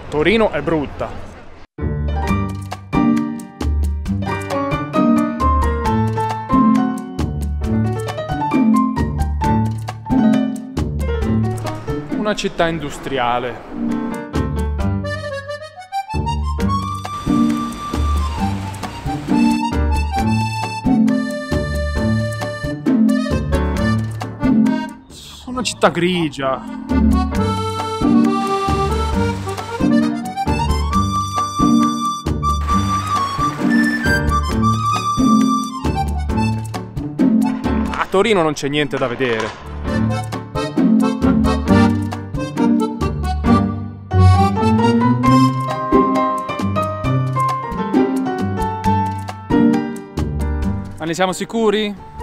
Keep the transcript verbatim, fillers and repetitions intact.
Torino è brutta. Una città industriale. Una città grigia. A Torino non c'è niente da vedere. Ma ne siamo sicuri?